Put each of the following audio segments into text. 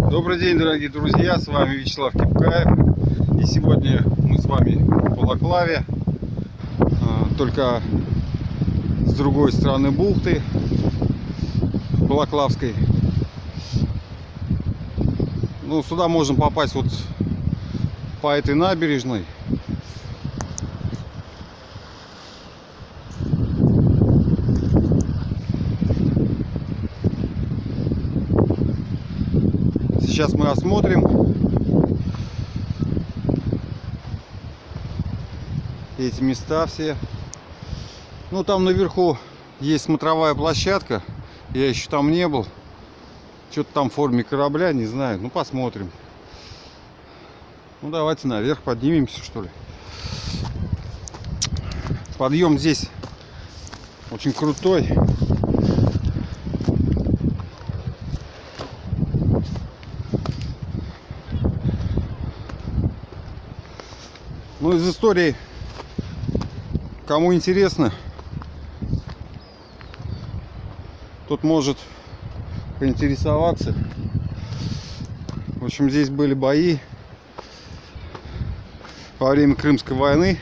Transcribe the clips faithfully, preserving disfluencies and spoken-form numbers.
Добрый день, дорогие друзья, с вами Вячеслав Кипкаев. И сегодня мы с вами в Балаклаве, только с другой стороны бухты Балаклавской. Ну, сюда можно попасть вот по этой набережной. Сейчас мы осмотрим эти места все. Ну, там наверху есть смотровая площадка. Я еще там не был. Что-то там в форме корабля, не знаю. Ну, посмотрим. Ну, давайте наверх поднимемся, что ли. Подъем здесь очень крутой. Ну, из истории, кому интересно, тот может поинтересоваться. В общем, здесь были бои во время Крымской войны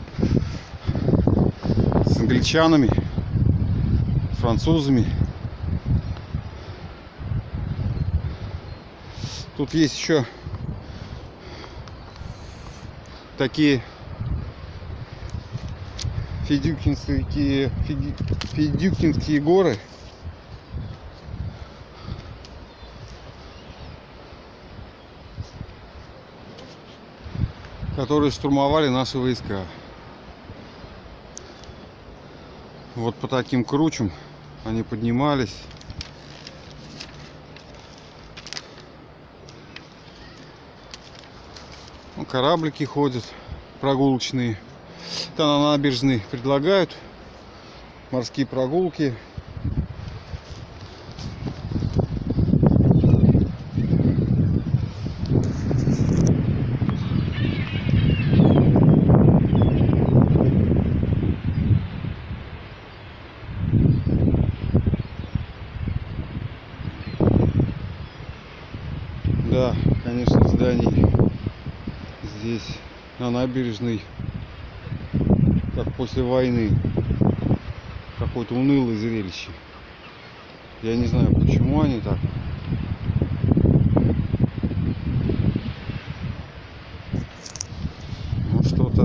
с англичанами, французами. Тут есть еще такие Федюкинские, Федюкинские горы. Которые штурмовали наши войска. Вот по таким кручам они поднимались. Ну, кораблики ходят прогулочные. Там на набережной предлагают морские прогулки. Да, конечно, зданий здесь на набережной, как после войны, какое-то унылое зрелище. Я не знаю, почему они так. Ну, что-то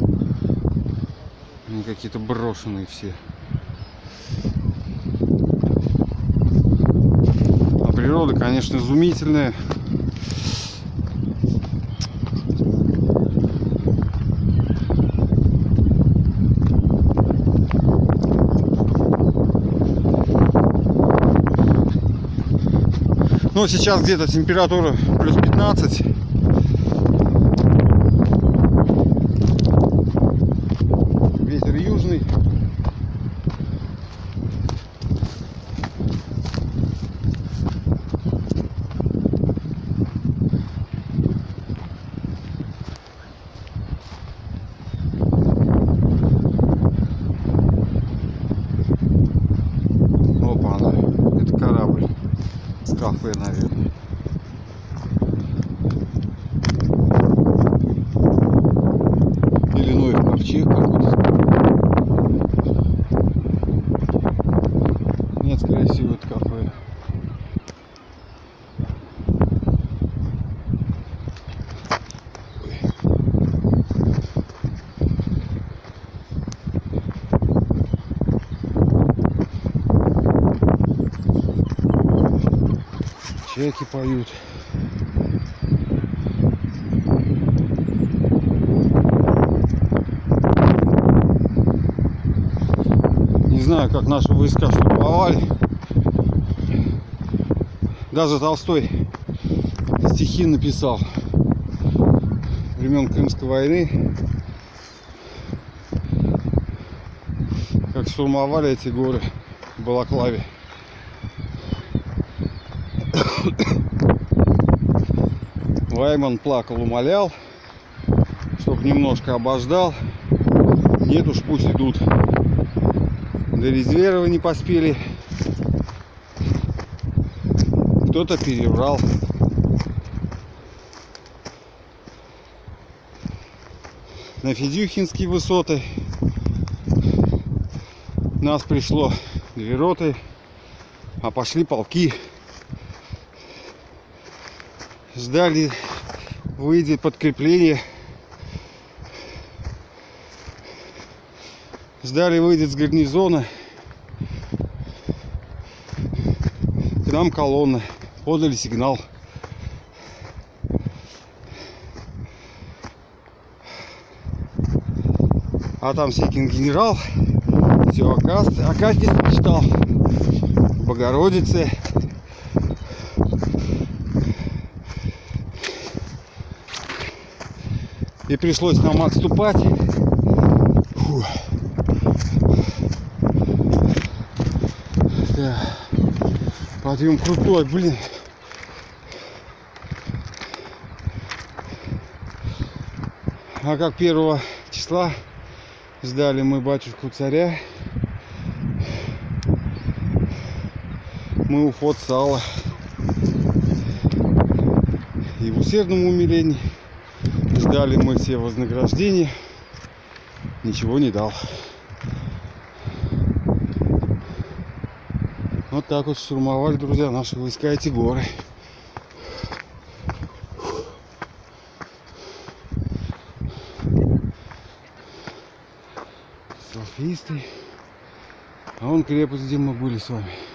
они какие-то брошенные все. А природа, конечно, изумительная. Ну, сейчас где-то температура плюс пятнадцать. Ветер южный. Опа, она. Это корабль. Кафе, наверное. Или Ноев ковчег какой-то. Нет, скорее всего, это кафе. Чайки поют. Не знаю, как наши войска штурмовали. Даже Толстой стихи написал времен Крымской войны, как штурмовали эти горы в Балаклаве. Вайман плакал, умолял, чтоб немножко обождал. Нет уж, пусть идут. До Резвера не поспели. Кто-то переврал. на Федюхинские высоты. Нас пришло две роты, а пошли полки. Ждали, выйдет подкрепление. Ждали, выйдет с гарнизона. К нам колонна. Подали сигнал. А там всякий генерал. Все, Акафист читал. Богородицы. И пришлось нам отступать. Фу. Да. Подъем крутой, блин. А как первого числа ждали мы батюшку царя, мы у фот сала. И в усердном умилении ждали мы все вознаграждения. Ничего не дал. Вот так вот штурмовали, друзья, наши войска эти горы. Салфисты. А вон крепость, где мы были с вами.